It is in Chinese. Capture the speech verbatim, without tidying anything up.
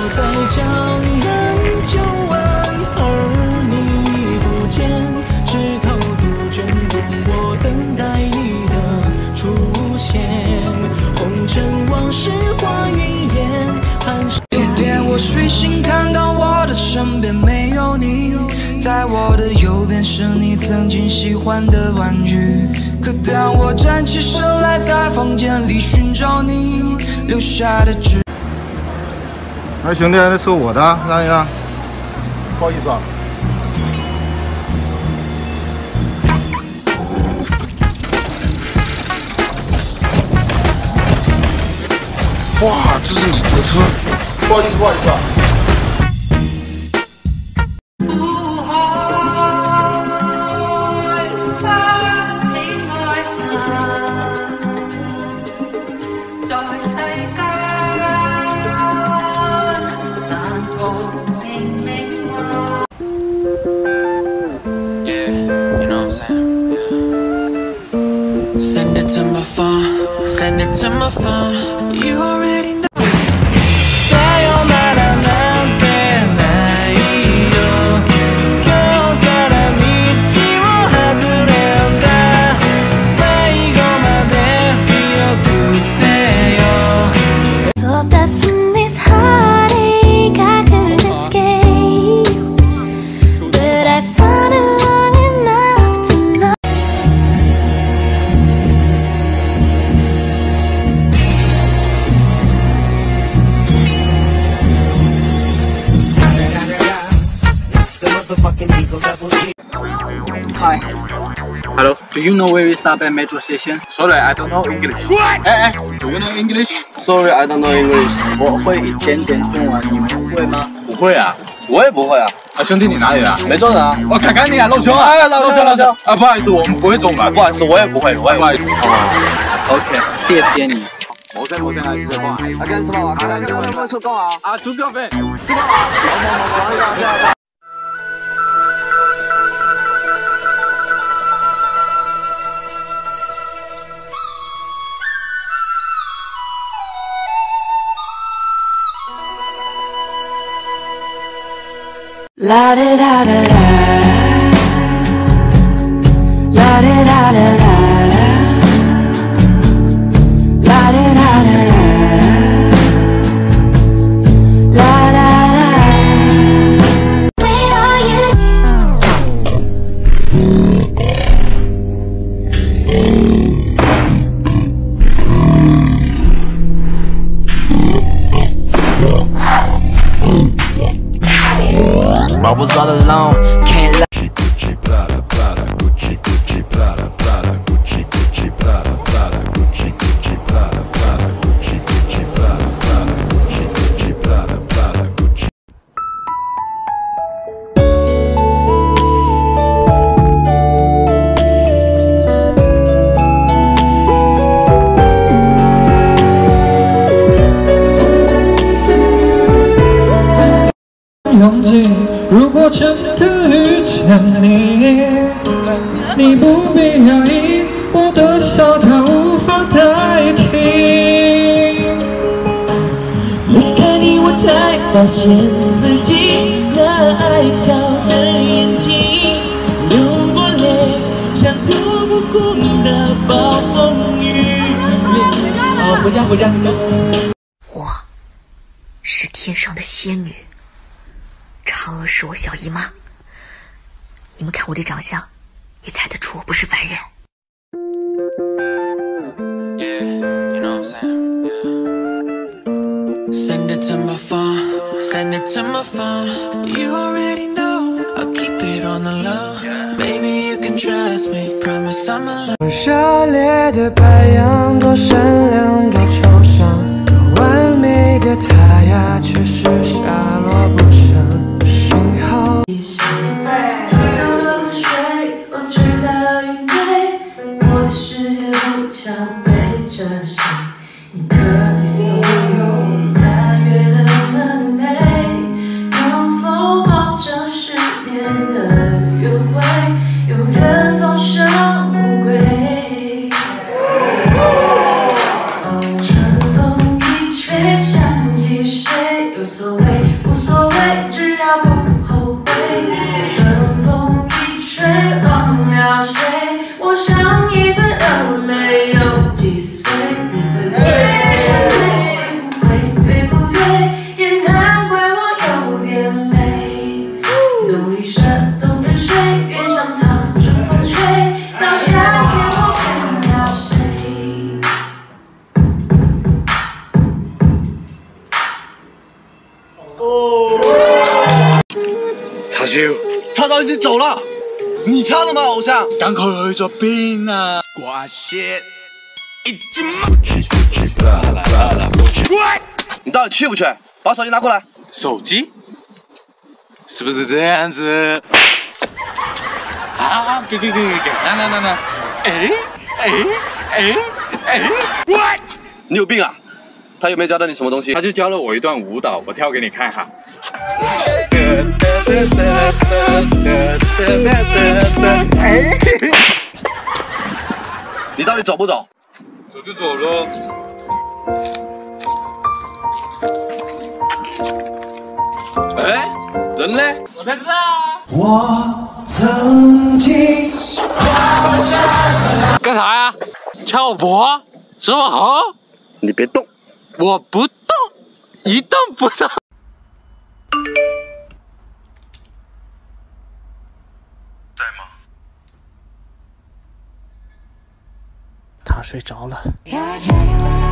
在江南久闻，而你不见，枝头杜鹃中，我等待你的出现。红尘往事化云烟，寒山。有天我睡醒，看到我的身边没有你，在我的右边是你曾经喜欢的玩具。可当我站起身来，在房间里寻找你留下的纸。 哎，兄弟，那是我的，让一让。 不好意思啊。哇，这是你的车？不好意思，不好意思啊。 Send it to my phone, send it to my phone. You already know. 사요나라 난てないよ.今日から道を外れんだ. 最後まで見送ってよ. Thought that from this heartache I could escape, but I found it long enough to know. Hi. Hello. Do you know where is Saban Metro Station? Sorry, I don't know English. 哎哎 ，Do you know English? Sorry, I don't know English. 我会一点点中文，你们会吗？不会啊，我也不会啊。啊，兄弟，你哪里的？梅州人啊。我看看你啊，露胸啊！哎，露胸露胸。啊，不好意思，我们不会中文。不好意思，我也不会，我也不好意思。哦 ，OK， 谢谢你。冇聲冇聲啊，試下講啊。啊，跟住話，跟住跟住出講啊。啊，出腳飛。冇冇冇冇，呢個呢個。 La da da da da, la da da da da, la da da da da, la da da. Where are you? I was all alone, can't lie. Gucci, Prada, Prada, Gucci, Gucci, Prada, Prada, Gucci, Gucci, Prada, Prada, Gucci, Gucci, Prada, Prada, Gucci, Gucci, Prada, Prada, Gucci, Gucci, Prada, Prada, Gucci. 用尽，如果真的遇见你，你不必压抑，我的笑它无法代替。离开你，我才发现自己那爱笑的眼睛，流过泪，像躲不过的暴风雨。好，回家回家。 我是天上的仙女。 嫦娥是我小姨妈，你们看我这长相，也猜得出我不是凡人。 Yeah, you know what I'm saying? Yeah. Send it to my phone, send it to my phone. You already know, I'll keep it on the low. Baby, you can trust me, promise I'm alone. 热烈的白羊，多闪亮，多抽象，多完美的他呀，却是下落不剩。 Where 笑，他都已经走了，你跳了吗，偶像？赶快去咗邊啊！掛 shit， Gucci Gucci Prada Prada Gucci。 你到底去不去？把手机拿过来。手机？是不是这样子？啊，给给给给给，来来来来，哎哎哎哎 ，what？ 你有病啊？他有没有教到你什么东西？ 他就教了我一段舞蹈，我跳给你看哈。 你到底走不走？ 走就走咯。 哎，人呢？我在这啊。 我曾经干啥呀？敲我脖？什么猴？ 你别动。 我不动，一动不动。 在吗？ 他睡着了。 Yeah,